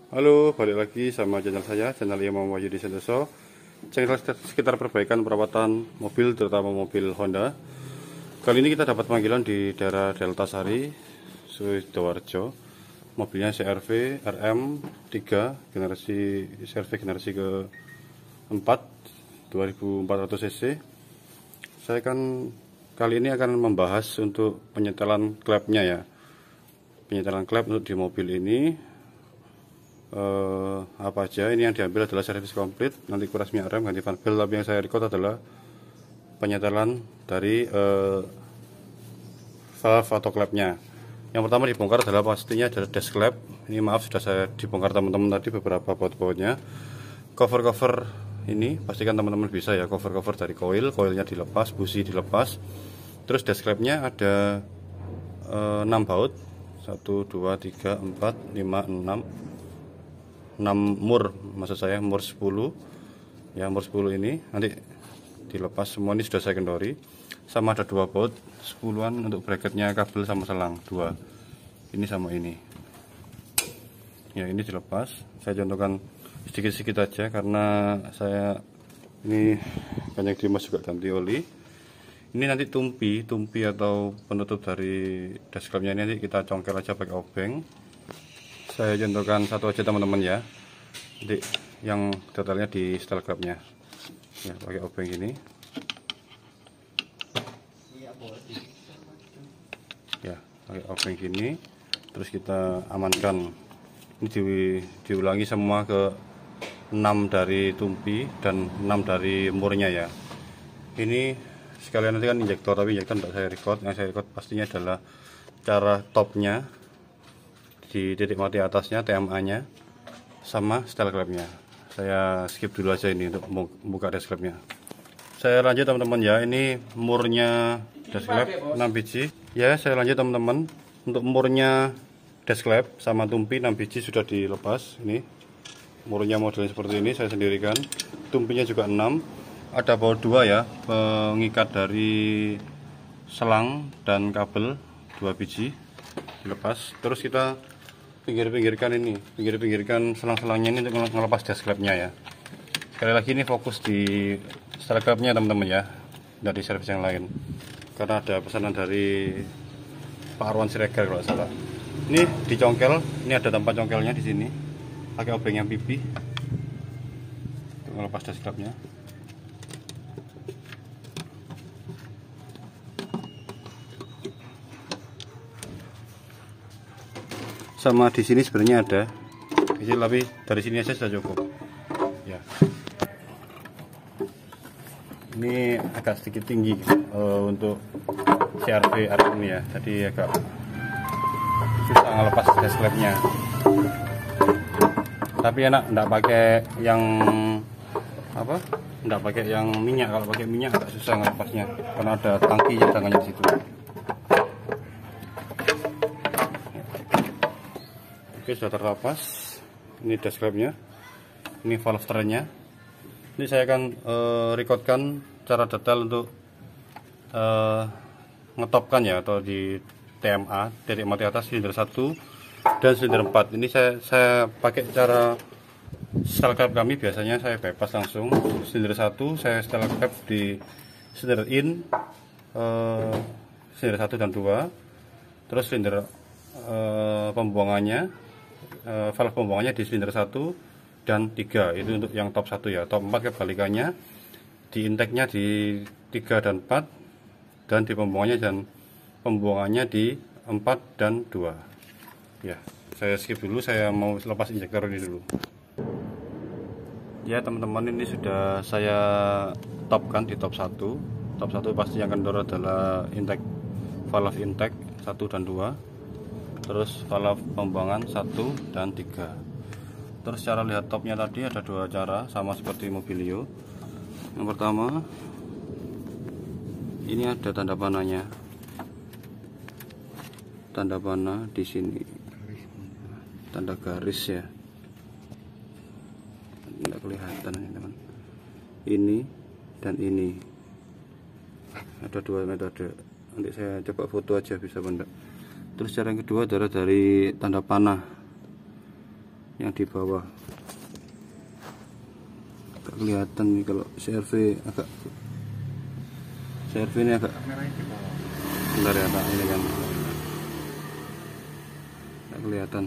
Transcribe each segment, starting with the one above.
Halo, balik lagi sama channel saya, channel Imam Wahyudi Santoso. Channel sekitar perbaikan perawatan mobil, terutama mobil Honda. Kali ini kita dapat panggilan di daerah Delta Sari, Sidoarjo. Mobilnya CR-V RM3 CR-V generasi ke-4 2400 cc. Saya kali ini akan membahas untuk penyetelan klepnya ya. Penyetelan klep untuk di mobil ini. Apa aja ini yang diambil adalah servis komplit, nanti kuras minyak rem, ganti fan belt. Tapi yang saya record adalah penyetelan dari valve atau klepnya. Yang pertama dibongkar adalah pastinya adalah dash klep. Ini maaf sudah saya dibongkar teman-teman tadi beberapa baut-bautnya. Cover ini pastikan teman-teman bisa ya, cover dari koilnya dilepas, busi dilepas. Terus dash klepnya ada 6 baut, 1 2 3 4 5 6 mur, maksud saya mur 10 ya, mur 10 ini nanti dilepas semua. Ini sudah saya kendori. Sama ada 2 baut 10-an untuk bracketnya, kabel sama selang 2, ini sama ini ya, ini dilepas. Saya contohkan sedikit-sedikit aja karena saya ini banyak dimas juga ganti oli. Ini nanti tumpi atau penutup dari dash klepnya ini nanti kita congkel aja pakai obeng. Saya contohkan satu aja teman-teman ya, jadi yang detailnya di setel klepnya ya, pakai obeng ini ya, pakai obeng gini. Terus kita amankan ini, diulangi semua ke 6 dari tumpi dan 6 dari murnya ya. Ini sekalian nanti kan injektor, tapi injektor tidak saya record. Yang saya record pastinya adalah cara topnya di titik mati atasnya, TMA nya sama setel klepnya. Saya skip dulu aja ini untuk membuka dash klepnya. Saya lanjut teman-teman ya, ini murnya dash klep 6 biji ya. Saya lanjut teman-teman, untuk murnya dash klep sama tumpi 6 biji sudah dilepas. Ini murnya modelnya seperti ini, saya sendirikan. Tumpinya juga 6, ada baut 2 ya, pengikat dari selang dan kabel 2 biji dilepas. Terus kita pinggirkan selang-selangnya ini untuk melepas dash klepnya ya. Sekali lagi ini fokus di setel klepnya teman-teman ya, dari servis yang lain karena ada pesanan dari Pak Arwan Siregar kalau salah. Ini dicongkel, ini ada tempat congkelnya di sini, pakai obeng yang pipi untuk melepas dash klepnya. Sama di sini sebenarnya ada kecil, tapi dari sini aja sudah cukup ya. Ini agak sedikit tinggi untuk CR-V RM ya, jadi agak susah ngelepas dash klepnya. Tapi enak, enggak pakai yang apa, enggak pakai yang minyak. Kalau pakai minyak agak susah ngelepasnya karena ada tangki cadangannya di situ. Oke, sudah terlepas. Ini dash klepnya, ini valve trennya. Ini saya akan recordkan cara detail untuk ngetopkan ya, atau di TMA, titik mati atas silinder 1 dan silinder 4. Ini saya pakai cara setel klep kami, biasanya saya bypass langsung. Silinder 1 saya setel klep di silinder in, silinder 1 dan 2. Terus silinder pembuangannya, valve pembuangannya di silinder 1 dan 3, itu untuk yang top 1 ya. Top 4 kebalikannya, di intake-nya di 3 dan 4, dan di pembuangannya di 4 dan 2 ya. Saya skip dulu, saya mau lepas injektor ini dulu ya teman-teman. Ini sudah saya topkan di top 1. Top 1 pasti yang kendor adalah intake, valve intake 1 dan 2, terus valve pembuangan 1 dan 3. Terus cara lihat topnya tadi ada 2 cara, sama seperti Mobilio. Yang pertama, ini ada tanda panahnya, tanda panah di sini, tanda garis ya, tidak kelihatan ini teman. Ini dan ini ada 2 metode, nanti saya coba foto aja bisa benda. Terus cara yang kedua adalah dari tanda panah. yang di bawah. Agak kelihatan nih kalau CRV ini agak bentar ya Pak, ini kan agak kelihatan.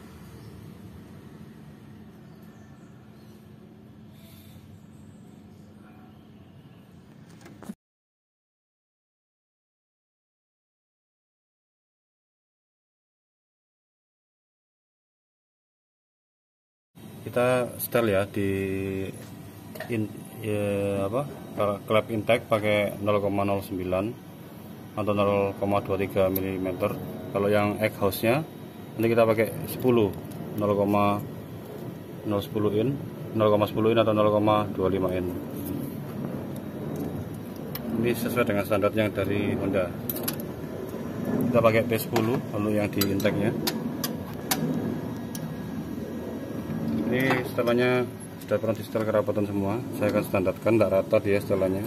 Kita setel ya di klep intake pakai 0,09 atau 0,23 mm. Kalau yang exhaust nya nanti kita pakai 10 0,10 in atau 0,25 in. Ini sesuai dengan standar yang dari Honda. Kita pakai P10 lalu yang di intake nya. Ini setelannya sudah pernah di setel kerapatan semua. Saya akan standarkan, tidak rata dia setelannya.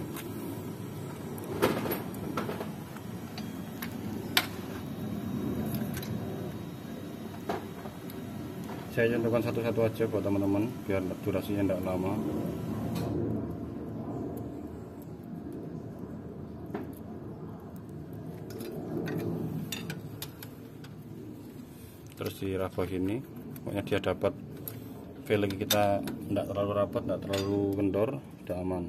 Saya contohkan satu-satu aja buat teman-teman biar durasinya tidak lama. Terus diraba gini, pokoknya dia dapat feeling kita tidak terlalu rapat, tidak terlalu kendor, sudah aman.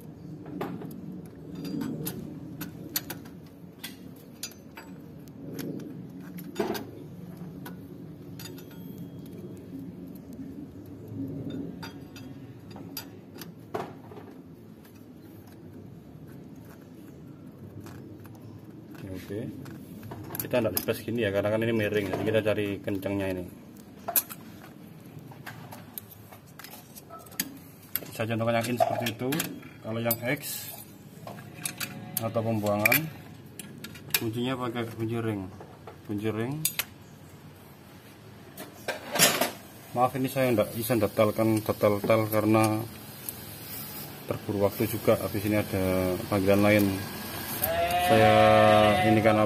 Oke. Kita tidak dipres gini ya, karena kan ini miring, jadi kita cari kencangnya ini. Saya contohkan yang in seperti itu. Kalau yang X atau pembuangan, kuncinya pakai kunci ring. Maaf ini saya tidak bisa detail karena terburu waktu juga. Habis ini ada panggilan lain. Saya ini kan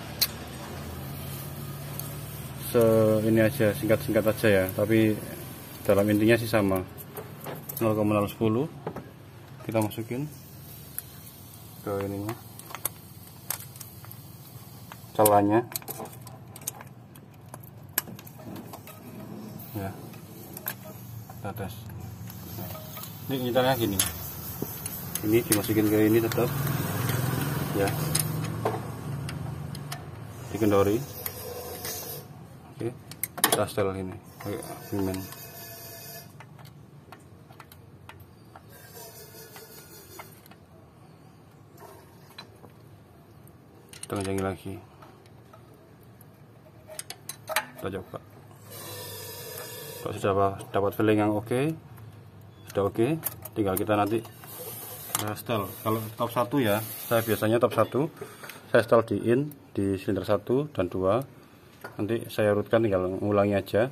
ini aja singkat aja ya, tapi dalam intinya sih sama. 0,010 kita masukin ke ininya, celahnya ya, kita tes. Ini caranya gini, ini dimasukin ke ini tetap ya, dikendori. Oke, kita setel ini pakai pimen. Kita kencangin lagi, kita coba. Kalau sudah dapat feeling yang sudah oke, tinggal kita nanti setel. Kalau top 1 ya, saya biasanya top 1 saya setel di silinder 1 dan 2. Nanti saya urutkan, tinggal ngulangi aja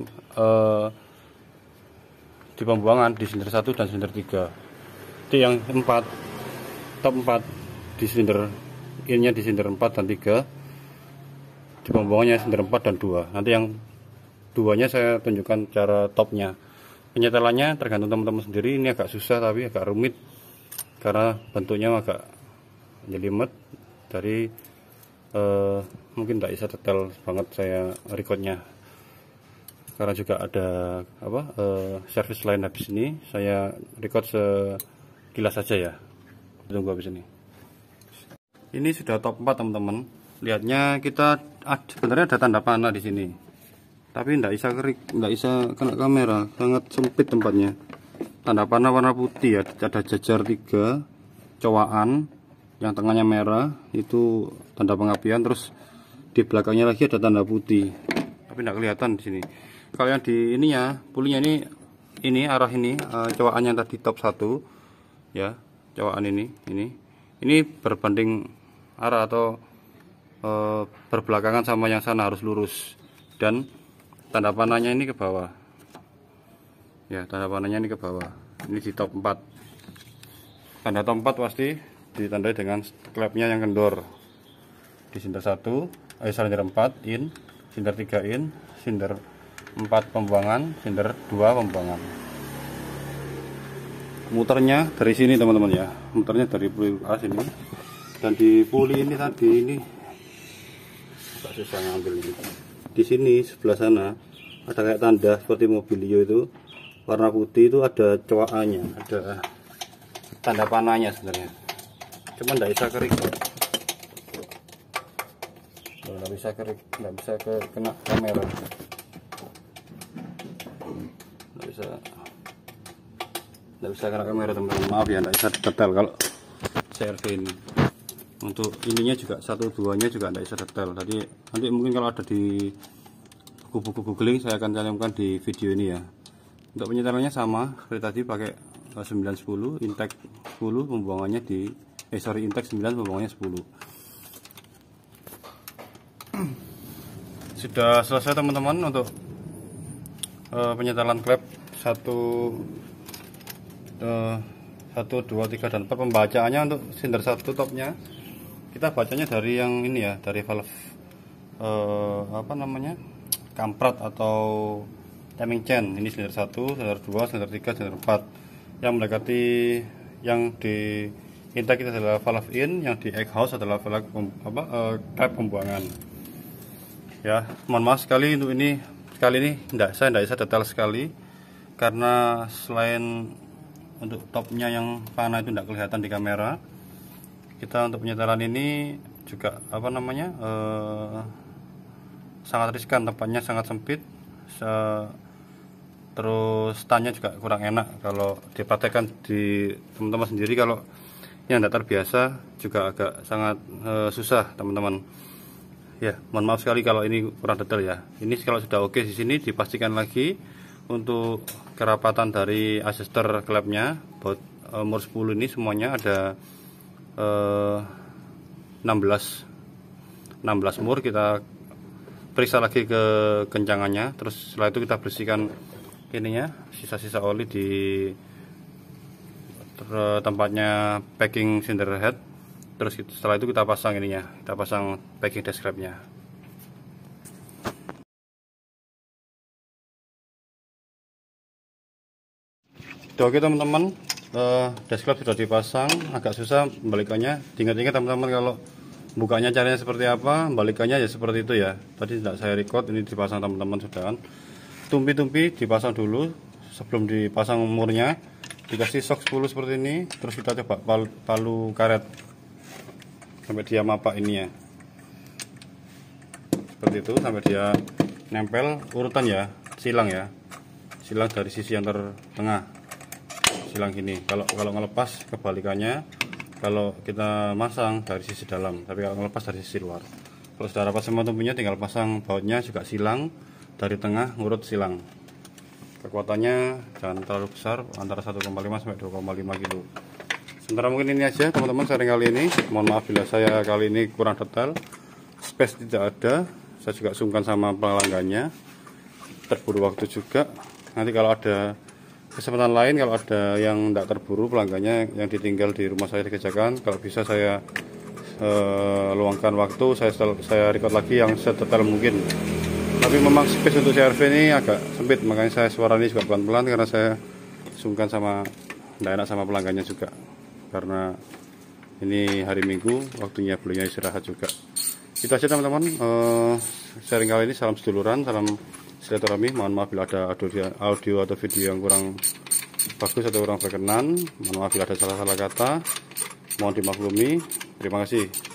di pembuangan di silinder 1 dan silinder 3. Itu yang top 4 di silinder innya di silinder 4 dan 3, di pembuangannya silinder 4 dan 2. Nanti yang 2-nya saya tunjukkan cara topnya. Penyetelannya tergantung teman-teman sendiri. Ini agak susah tapi agak rumit karena bentuknya agak jelimet dari mungkin tidak bisa detail banget saya recordnya, karena juga ada service lain. Habis ini saya record sekilas saja ya, tunggu habis ini. Ini sudah top 4 teman-teman. Lihatnya kita sebenarnya ada tanda panah di sini, tapi tidak bisa kena kamera, sangat sempit tempatnya. Tanda panah warna putih ya, ada jajar 3 cowakan, yang tengahnya merah itu tanda pengapian, terus di belakangnya lagi ada tanda putih, tapi tidak kelihatan di sini. Kalau yang di ini ya, pulihnya ini arah ini, cowakannya tadi top 1 ya, cowakan ini berbanding arah atau berbelakangan sama yang sana, harus lurus, dan tanda panahnya ini ke bawah ya, tanda panahnya ini ke bawah. Ini di top 4. Tanda top 4 pasti ditandai dengan klepnya yang kendor. Di silinder 1, silinder 4 in, silinder 3 in, silinder 4 pembuangan, silinder 2 pembuangan. Muternya dari sini teman-teman ya, muternya dari puli A sini, dan di puli ini tadi ini agak susah ngambil ini. Di sini sebelah sana ada kayak tanda seperti mobilio itu warna putih, itu ada coakannya, ada tanda panahnya sebenarnya, cuman nggak bisa kerik, nggak bisa kerik, nggak bisa kena kamera, nggak bisa kena kamera teman-teman, maaf ya, nggak bisa detail kalau CRV ini. Untuk ininya juga 1-2 nya juga nggak bisa detail. Tadi nanti mungkin kalau ada di buku-buku googling saya akan cantumkan di video ini ya. Untuk penyetelannya sama seperti tadi, pakai 910, intake 10, pembuangannya di intake 9, pembuangannya 10. Sudah selesai teman-teman untuk penyetelan klep 1, 2, 3, dan 4. Pembacaannya untuk silinder 1 topnya kita bacanya dari yang ini ya, dari valve apa namanya, kamprat atau timing chain. Ini silinder 1, silinder 2, silinder 3, silinder 4. Yang mendekati yang di intake kita adalah valve in, yang di exhaust adalah valve klep pembuangan. Ya, mohon maaf sekali untuk ini, kali ini saya tidak bisa detail sekali karena selain untuk topnya yang panah itu tidak kelihatan di kamera, kita untuk penyetelan ini juga apa namanya sangat riskan, tempatnya sangat sempit, terus stannya juga kurang enak kalau dipraktekkan di teman-teman sendiri. Kalau yang tidak terbiasa juga agak sangat susah teman-teman ya. Mohon maaf sekali kalau ini kurang detail ya. Ini kalau sudah oke di sini dipastikan lagi untuk kerapatan dari adjuster klepnya, baut umur 10 ini semuanya ada 16 mur. Kita periksa lagi ke kencangannya, terus setelah itu kita bersihkan ininya, sisa-sisa oli di tempatnya packing cylinder head. Terus setelah itu kita pasang ininya, kita pasang packing desk clamp-nya. Oke teman-teman, desk clamp sudah dipasang. Agak susah membalikannya, diingat-ingat teman-teman kalau bukanya caranya seperti apa, balikannya ya seperti itu ya. Tadi tidak saya record, ini dipasang teman-teman sudah kan. Tumpi-tumpi dipasang dulu sebelum dipasang murnya, dikasih shock 10 seperti ini. Terus kita coba palu karet sampai dia mapak ini ya, seperti itu, sampai dia nempel urutan ya, silang dari sisi yang tertengah, silang gini. Kalau ngelepas kebalikannya, kalau kita masang dari sisi dalam, tapi kalau ngelepas dari sisi luar. Kalau sudah rapat semua tumpunya, tinggal pasang bautnya juga silang dari tengah, ngurut silang. Kekuatannya jangan terlalu besar, antara 1,5 sampai 2,5 kilo. Sementara mungkin ini aja teman-teman sharing kali ini. Mohon maaf bila saya kali ini kurang detail, space tidak ada, saya juga sungkan sama pelanggannya, terburu waktu juga. Nanti kalau ada kesempatan lain, kalau ada yang tidak terburu pelanggannya yang ditinggal di rumah saya dikerjakan, kalau bisa saya luangkan waktu, saya record lagi yang sedetail mungkin. Tapi memang space untuk CRV ini agak sempit, makanya saya suara ini juga pelan-pelan karena saya sungkan sama, tidak enak sama pelanggannya juga, karena ini hari Minggu, waktunya belinya istirahat juga. Itu aja teman-teman, sharing kali ini. Salam seduluran, salam silaturahmi. Mohon maaf bila ada audio atau video yang kurang bagus atau kurang berkenan. Mohon maaf bila ada salah-salah kata, mohon dimaklumi. Terima kasih.